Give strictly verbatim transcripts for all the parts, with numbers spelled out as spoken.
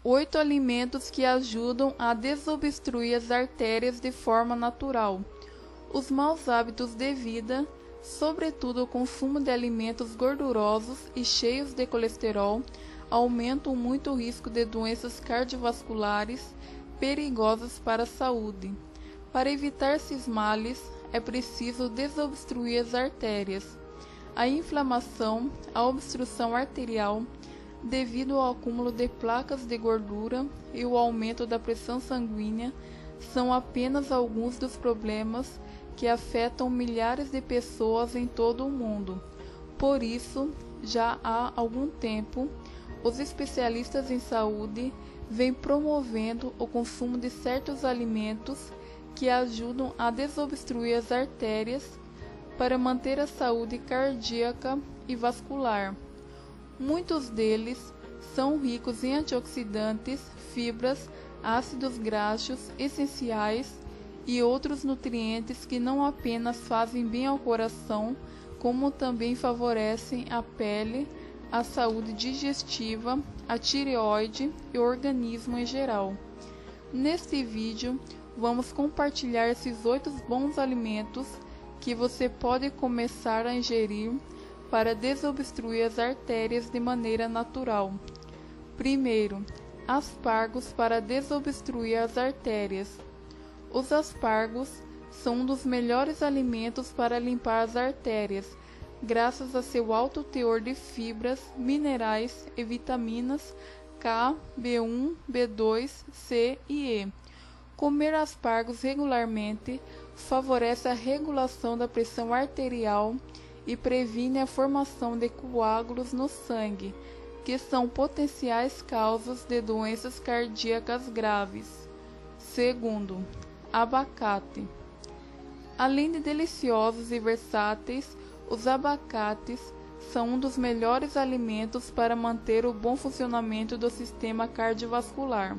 Oito alimentos que ajudam a desobstruir as artérias de forma natural. Os maus hábitos de vida, sobretudo o consumo de alimentos gordurosos e cheios de colesterol, aumentam muito o risco de doenças cardiovasculares perigosas para a saúde. Para evitar esses males, é preciso desobstruir as artérias. A inflamação, a obstrução arterial, devido ao acúmulo de placas de gordura e o aumento da pressão sanguínea, são apenas alguns dos problemas que afetam milhares de pessoas em todo o mundo. Por isso, já há algum tempo, os especialistas em saúde vêm promovendo o consumo de certos alimentos que ajudam a desobstruir as artérias para manter a saúde cardíaca e vascular. Muitos deles são ricos em antioxidantes, fibras, ácidos graxos essenciais e outros nutrientes que não apenas fazem bem ao coração, como também favorecem a pele, a saúde digestiva, a tireoide e o organismo em geral. Neste vídeo, vamos compartilhar esses oito bons alimentos que você pode começar a ingerir para desobstruir as artérias de maneira natural. Primeiro, aspargos para desobstruir as artérias. Os aspargos são um dos melhores alimentos para limpar as artérias, graças a seu alto teor de fibras, minerais e vitaminas K, B um, B dois, C e E. Comer aspargos regularmente favorece a regulação da pressão arterial e previne a formação de coágulos no sangue, que são potenciais causas de doenças cardíacas graves. Segundo, abacate. Além de deliciosos e versáteis, os abacates são um dos melhores alimentos para manter o bom funcionamento do sistema cardiovascular.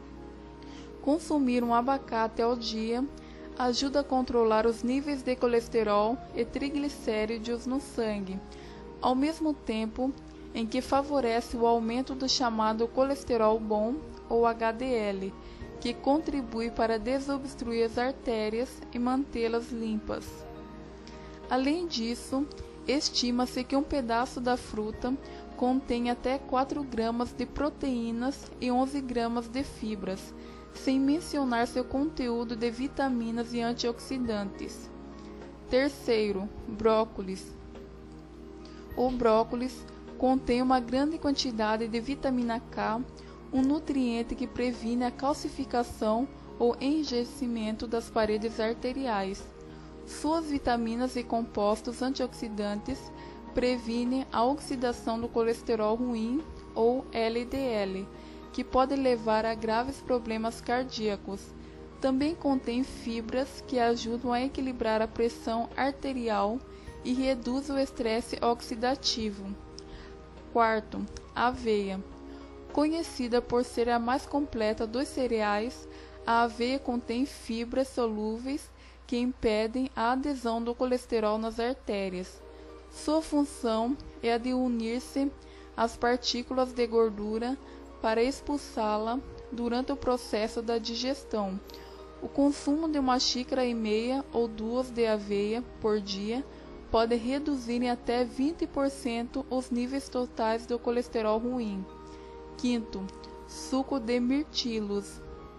Consumir um abacate ao dia ajuda a controlar os níveis de colesterol e triglicéridos no sangue, ao mesmo tempo em que favorece o aumento do chamado colesterol bom, ou H D L, que contribui para desobstruir as artérias e mantê-las limpas. Além disso, estima-se que um pedaço da fruta contém até quatro gramas de proteínas e onze gramas de fibras, sem mencionar seu conteúdo de vitaminas e antioxidantes. Terceiro, brócolis. O brócolis contém uma grande quantidade de vitamina K, um nutriente que previne a calcificação ou enrijecimento das paredes arteriais. Suas vitaminas e compostos antioxidantes previnem a oxidação do colesterol ruim, ou L D L, que pode levar a graves problemas cardíacos. Também contém fibras que ajudam a equilibrar a pressão arterial e reduz o estresse oxidativo. Quarto, aveia. Conhecida por ser a mais completa dos cereais, a aveia contém fibras solúveis que impedem a adesão do colesterol nas artérias. Sua função é a de unir-se às partículas de gordura para expulsá-la durante o processo da digestão. O consumo de uma xícara e meia ou duas de aveia por dia pode reduzir em até vinte por cento os níveis totais do colesterol ruim. Quinto, suco de mirtilos.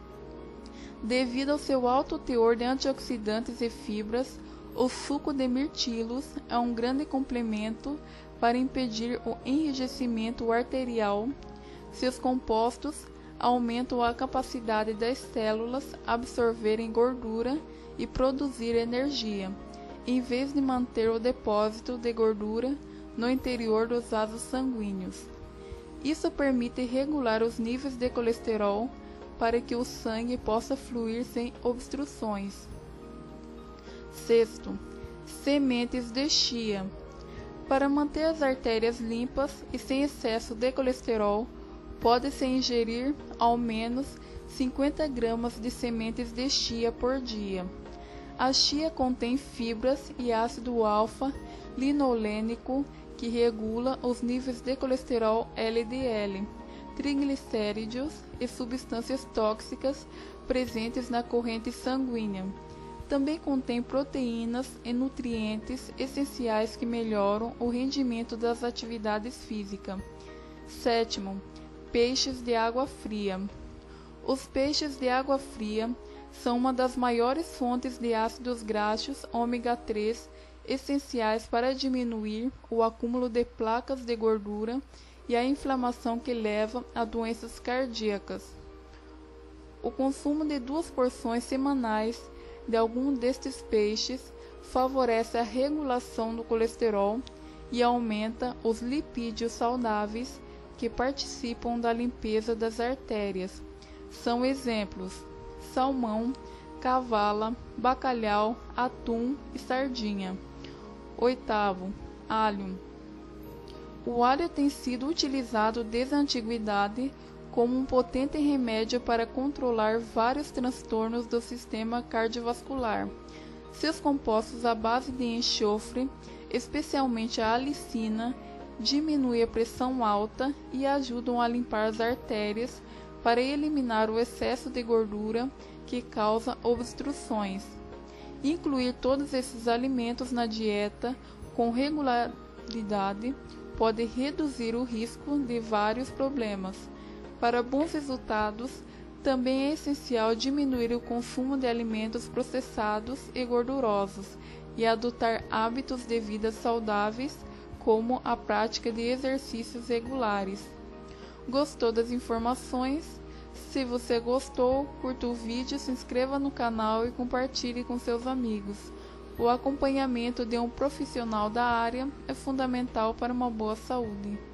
Devido ao seu alto teor de antioxidantes e fibras, o suco de mirtilos é um grande complemento para impedir o enrijecimento arterial. Seus compostos aumentam a capacidade das células absorverem gordura e produzir energia, em vez de manter o depósito de gordura no interior dos vasos sanguíneos. Isso permite regular os níveis de colesterol para que o sangue possa fluir sem obstruções. Sexto, sementes de chia. Para manter as artérias limpas e sem excesso de colesterol, pode-se ingerir ao menos cinquenta gramas de sementes de chia por dia. A chia contém fibras e ácido alfa-linolênico que regula os níveis de colesterol L D L, triglicéridos e substâncias tóxicas presentes na corrente sanguínea. Também contém proteínas e nutrientes essenciais que melhoram o rendimento das atividades físicas. Sétimo, peixes de água fria. Os peixes de água fria são uma das maiores fontes de ácidos graxos ômega três essenciais para diminuir o acúmulo de placas de gordura e a inflamação que leva a doenças cardíacas. O consumo de duas porções semanais de algum destes peixes favorece a regulação do colesterol e aumenta os lipídios saudáveis que participam da limpeza das artérias. São exemplos: salmão, cavala, bacalhau, atum e sardinha. Oitavo, alho. O alho tem sido utilizado desde a antiguidade como um potente remédio para controlar vários transtornos do sistema cardiovascular. Seus compostos à base de enxofre, especialmente a alicina, diminuem a pressão alta e ajudam a limpar as artérias para eliminar o excesso de gordura que causa obstruções. Incluir todos esses alimentos na dieta com regularidade pode reduzir o risco de vários problemas. Para bons resultados, também é essencial diminuir o consumo de alimentos processados e gordurosos e adotar hábitos de vida saudáveis, como a prática de exercícios regulares. Gostou das informações? Se você gostou, curta o vídeo, se inscreva no canal e compartilhe com seus amigos. O acompanhamento de um profissional da área é fundamental para uma boa saúde.